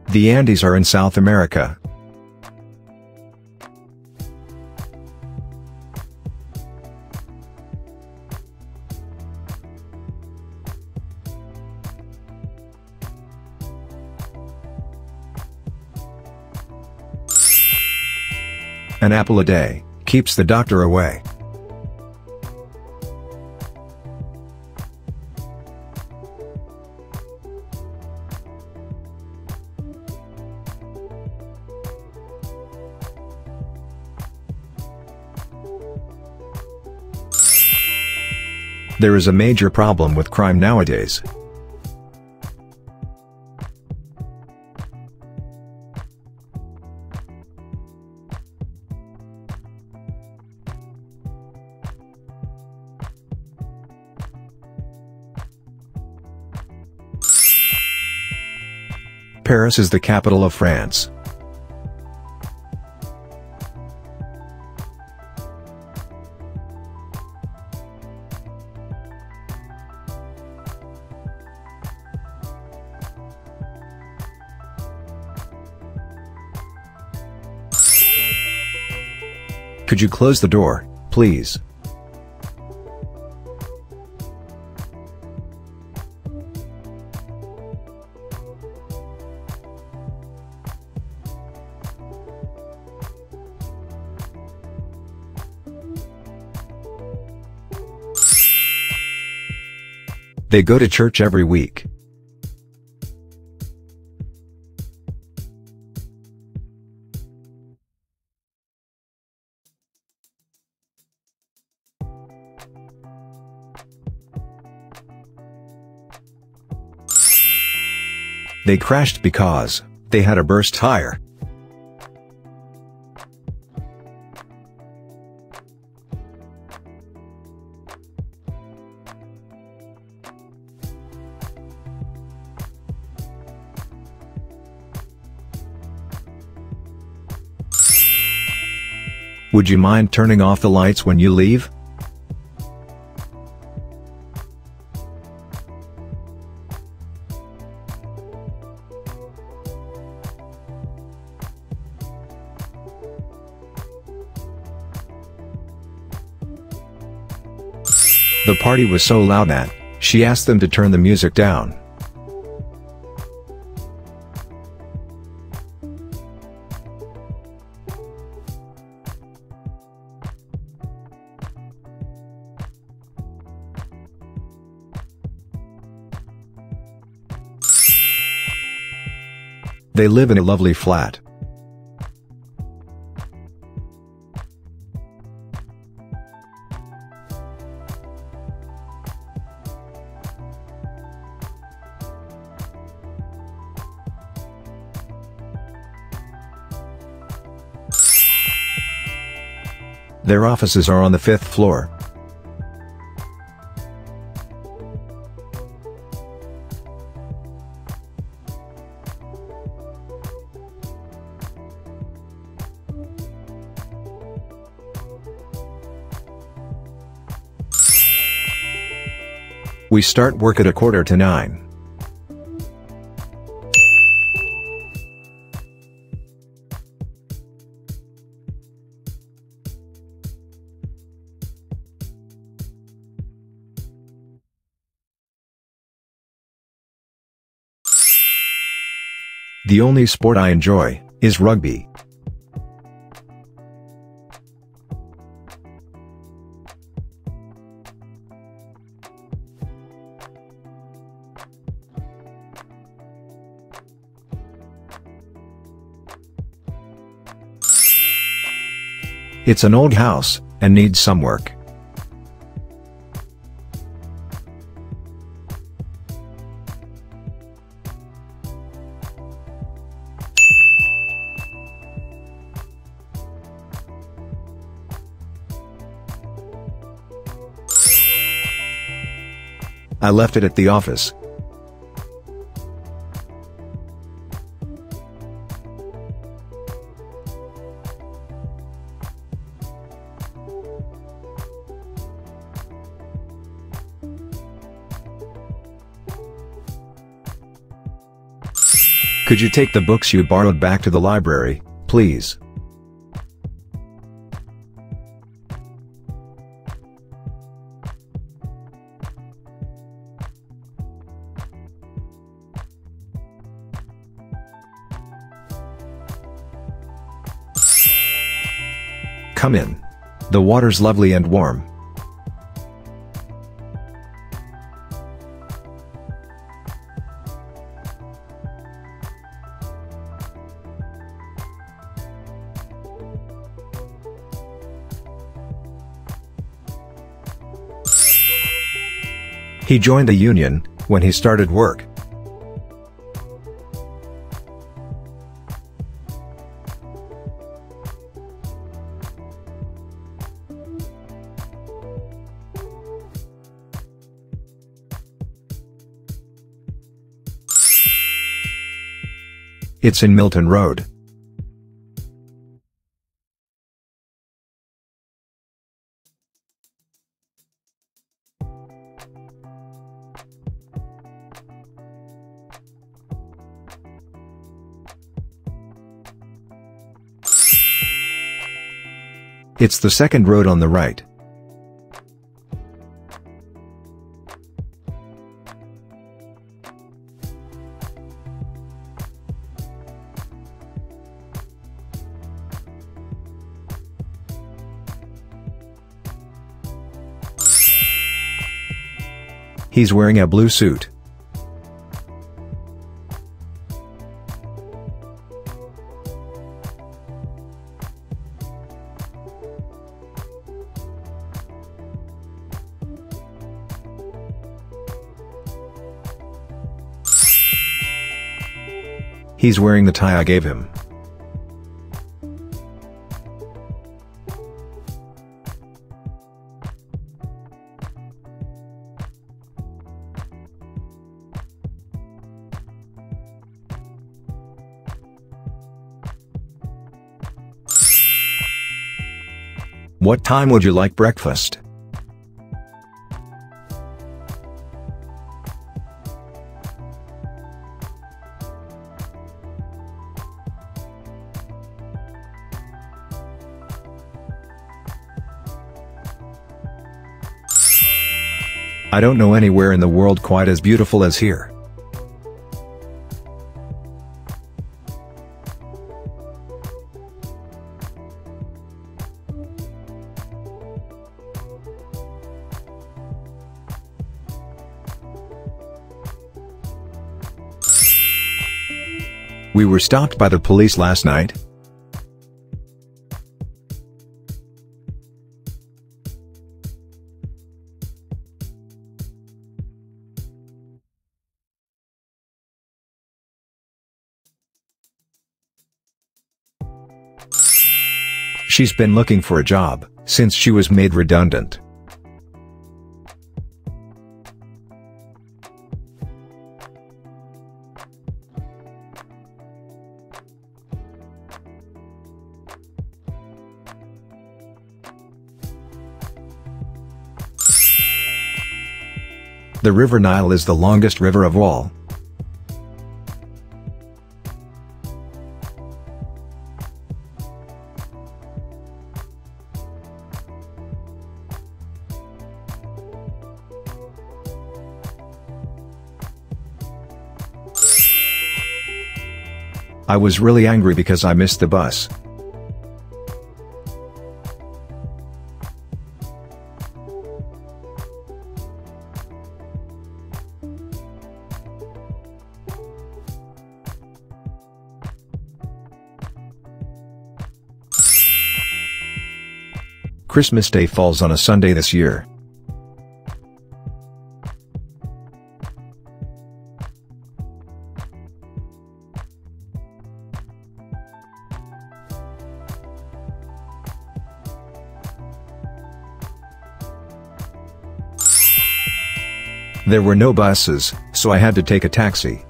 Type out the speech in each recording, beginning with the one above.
The Andes are in South America. An apple a day keeps the doctor away. There is a major problem with crime nowadays. Paris is the capital of France. Could you close the door, please? They go to church every week. They crashed because they had a burst tire. Would you mind turning off the lights when you leave? The party was so loud that she asked them to turn the music down. They live in a lovely flat. Their offices are on the 5th floor. We start work at 8:45. The only sport I enjoy is rugby. It's an old house and needs some work. I left it at the office. Could you take the books you borrowed back to the library, please? Come in. The water's lovely and warm. He joined the union when he started work. It's in Milton Road. It's the second road on the right. He's wearing a blue suit. He's wearing the tie I gave him. What time would you like breakfast? I don't know anywhere in the world quite as beautiful as here. We were stopped by the police last night. She's been looking for a job since she was made redundant. The River Nile is the longest river of all. I was really angry because I missed the bus. Christmas Day falls on a Sunday this year. There were no buses, so I had to take a taxi.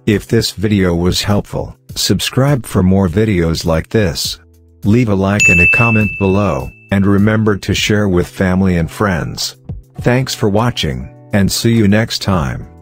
If this video was helpful, subscribe for more videos like this. Leave a like and a comment below, and remember to share with family and friends. Thanks for watching, and see you next time.